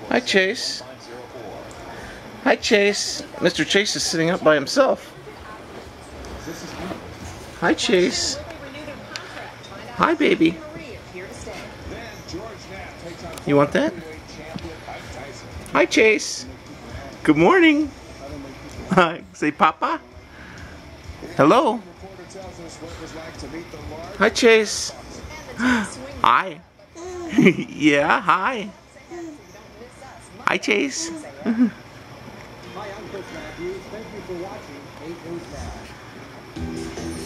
Hi, Chase. Hi, Chase. Mr. Chase is sitting up by himself. Hi, Chase. Hi, baby. You want that? Hi, Chase. Good morning. Hi. Say, Papa. Hello. Hi, Chase. Hi. Yeah, hi. Hi, Chase. Hi, I'm Coach Matthews. Thank you for watching 8 News Now.